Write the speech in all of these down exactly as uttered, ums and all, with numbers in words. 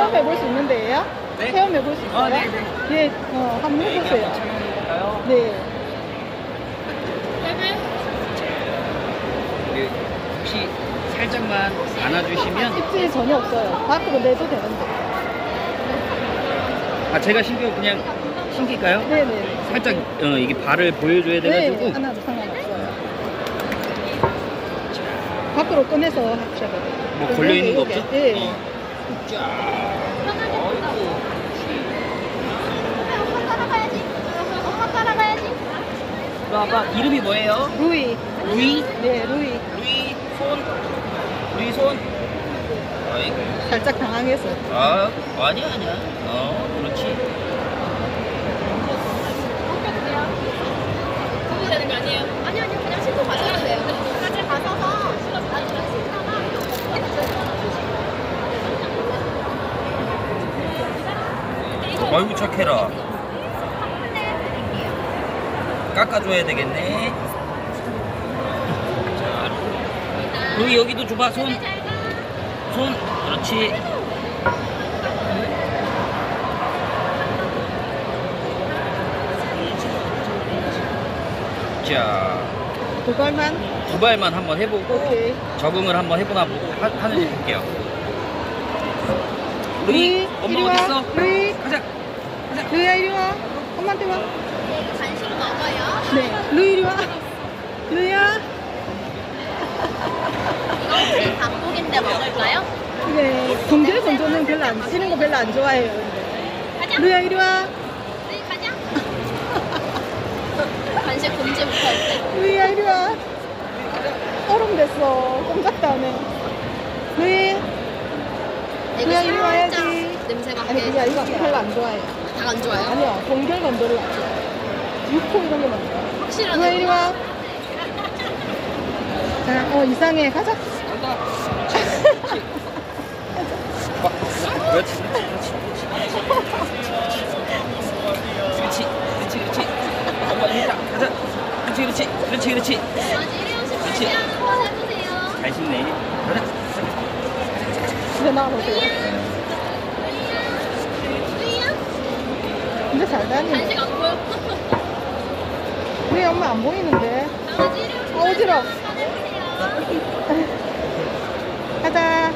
체험해 볼 수 있는 데예요? 네? 체험해 볼 수 있어요? 아, 네, 네. 예, 어, 한번 네, 해보세요. 한번 체험해볼까요? 네. 그 혹시 살짝만 안아주시면 입질이 전혀 없어요. 밖으로 내도 되는데. 아 제가 신겨 그냥 신길까요? 네네. 살짝 어, 이게 발을 보여줘야 돼가지고 네, 하나도 상관없어요. 밖으로 꺼내서 하셔야 돼요. 뭐 걸려있는 거 없죠? 네. 어. 자, 어이구. 엄마 따라가야지. 엄마 따라가야지. 이거 아빠 이름이 뭐예요? 루이. 루이? 네, 루이. 루이 손? 루이 손? 어이구. 살짝 당황해서. 아, 아니야 아니야. 어, 그렇지. 가도 되는 거 아니에요? 아니 아니 그냥 신고 가셔도 돼요. 까지 가셔서 나중에 신다가 아이고 착해라. 깎아줘야 되겠네. 자, 루이 여기도 줘봐 손. 손, 그렇지. 자, 두 발만. 두 발만 한번 해보고 오케이. 적응을 한번 해보나 보고 하, 하는지 볼게요. 루이, 루이, 이리 엄마 와. 어딨어? 루이. 가자. 루이야, 이리 와. 엄마한테 와. 간식 먹어요. 네. 루이, 이리 와. 루이야. 이거 혹시 단복인데 먹을까요? 네. 동결 건조는 별로 안, 이런 거 별로 안 좋아해요. 근데. 가자. 루이야, 이리 와. 네, 가자. 간식 금지부터 했대. 루이야, 이리 와. 얼음 됐어. 꼼짝도 안 해. 루이. 이거 그냥 이리 와야지. 살짝 냄새 맡게. 아니, 그게 이거 별로 안 좋아해요. 다 안 좋아요? 아니요. 동결 건조를 안 좋아해요. 육포 이런 거만 좋아해요. 확실하네. 루이야, 이리 와. 자, 어, 이상해. 가자. 간다. 그렇지. 그렇지. 그렇지. 그렇지. 한번 해자. 가자. 그렇지. 그렇지. 그렇지. 그렇지. 아직 일회용 식 그렇지. 한번 해보세요. 잘 씹네. 가자. 이제 나와보세요. 루이야? 근데 잘 다니네. 간식 안 보여? 우리 엄마 안 보이는데. 강아지 일회용 아, 어지러워. 해보세요. 가자.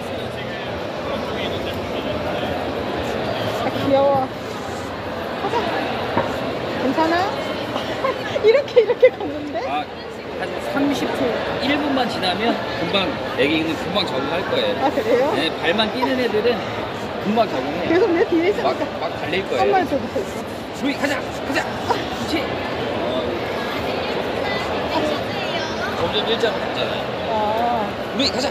아, 귀여워. 가자. 괜찮아? 이렇게 이렇게 갔는데? 아, 한 삼십 초, 일 분만 지나면 금방 애기는 금방 적응할 거예요. 아, 그래요? 네, 발만 뛰는 애들은 금방 적응해요. 계속 내 뒤에 막, 있으니까. 막 달릴 거예요. 엄마 저기 있어. 루이 가자, 가자. 그렇지. 어, 점점 일자로 갔잖아요. 아, 루이 가자.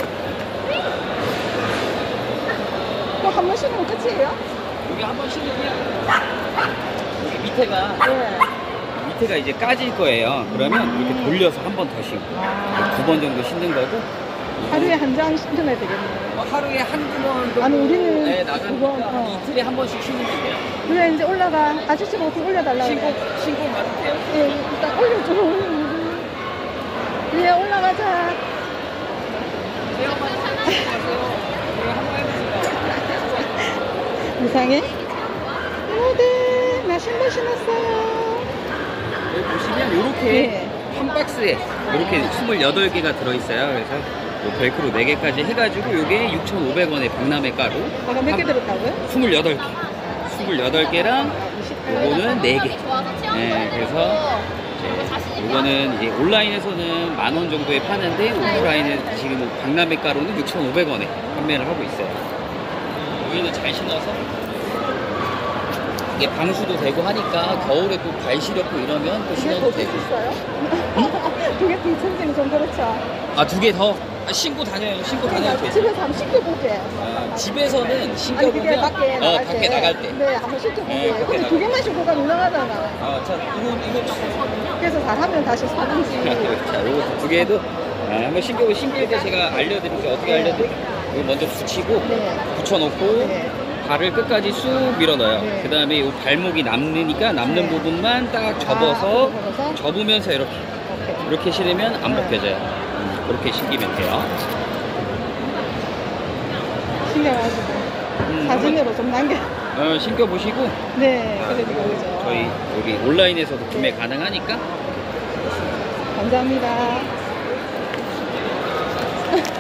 또 한 번 쉬면 끝이에요? 여기 한 번 쉬면 여기 밑에가 네. 밑에가 이제 까질 거예요. 그러면 이렇게 돌려서 한 번 더 쉬고 아, 두 번 정도 쉬는 거고. 하루에 한 장 신청해야 되겠네. 뭐 하루에 한두 번 정도 아니, 우리는 네, 두 나가니까 번, 어. 이틀에 한 번씩 쉬면 돼요. 그래, 이제 올라가. 아저씨가 어떻게 올려달라고. 신고 그래. 신고 맞으면 돼요. 예, 일단 올려줘. 위에 올라가자. 제가 한번 해보세요. 제가 한번 해보세요. 이상해? 어, 네. 나 신발 신었어요. 여기 보시면 이렇게 네. 한 박스에 이렇게 스물여덟 개가 들어있어요. 그래서 요 벨크로 네 개까지 해가지고 이게 육천오백 원에 박람회 가루 아까 몇 개 들었다고요? 스물여덟 개 스물여덟 개랑 요거는 네 개. 네, 그래서 이제 요거는 이제 온라인에서는 만 원 정도에 파는데 오프라인은 지금 박람회 가루는 육천오백 원에 판매를 하고 있어요. 여기는 잘 신어서 이게 방수도 되고 하니까 겨울에 또 발 시렵고 이러면 또 이게 신어도 더 되고. 비쌌어요? 그게 비천생 좀 그렇죠. 아, 두 개 더? 아, 신고 다녀요. 신고 다녀도 돼. 집에서 한번 시켜보게. 아, 집에서는 아니, 그게 신겨보면 밖에 어, 나갈 밖에 때. 나갈 때. 네, 한번 시켜보게. 네, 밖에 근데 나갈 두 개만 신고 가면 이상하잖아. 아, 자, 이거, 이거. 그래서 잘하면 다시 사든지. 자, 요거 두 개도 아, 한번 신겨, 신길 때 제가 알려드릴게요. 어떻게 알려드릴게요? 이거 먼저 붙이고, 네. 붙여놓고, 네. 발을 끝까지 쑥 밀어넣어요. 네. 그 다음에 이 발목이 남으니까 남는 네. 부분만 딱 접어서, 아, 접어서? 접으면서 이렇게, 오케이. 이렇게 신으면 안 네. 벗겨져요. 음, 이렇게 신기면 돼요. 신겨가지고. 음, 잘 사진으로 좀 남겨. 어, 신겨보시고 네, 아, 그래도 그리고 그죠. 저희 여기 온라인에서도 구매 가능하니까 감사합니다.